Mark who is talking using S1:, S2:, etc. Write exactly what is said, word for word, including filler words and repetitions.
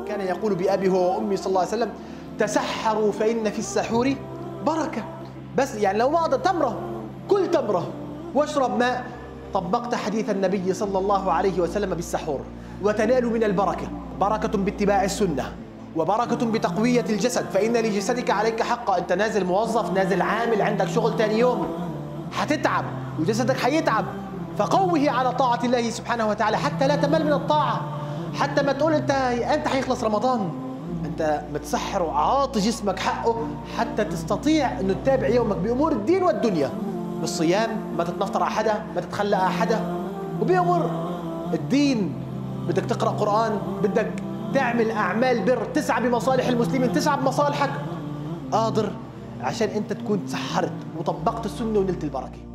S1: كان يقول بأبي هو وأمي صلى الله عليه وسلم: تسحروا فإن في السحور بركة. بس يعني لو ما أقدر تمرة، كل تمرة واشرب ماء. طبقت حديث النبي صلى الله عليه وسلم بالسحور، وتنال من البركة. بركة باتباع السنة، وبركة بتقوية الجسد، فإن لجسدك عليك حقا. أنت نازل موظف، نازل عامل، عندك شغل تاني يوم، حتتعب وجسدك حيتعب، فقوه على طاعة الله سبحانه وتعالى حتى لا تمل من الطاعة، حتى ما تقول أنت أنت حيخلص رمضان. أنت متسحر وعاطي جسمك حقه حتى تستطيع أنه تتابع يومك بأمور الدين والدنيا. بالصيام ما تتنفطر على حدا، ما تتخلى على حدا، وبأمور الدين بدك تقرأ قرآن، بدك تعمل أعمال بر، تسعى بمصالح المسلمين، تسعى بمصالحك، قادر عشان أنت تكون تسحرت وطبقت السنة ونلت البركة.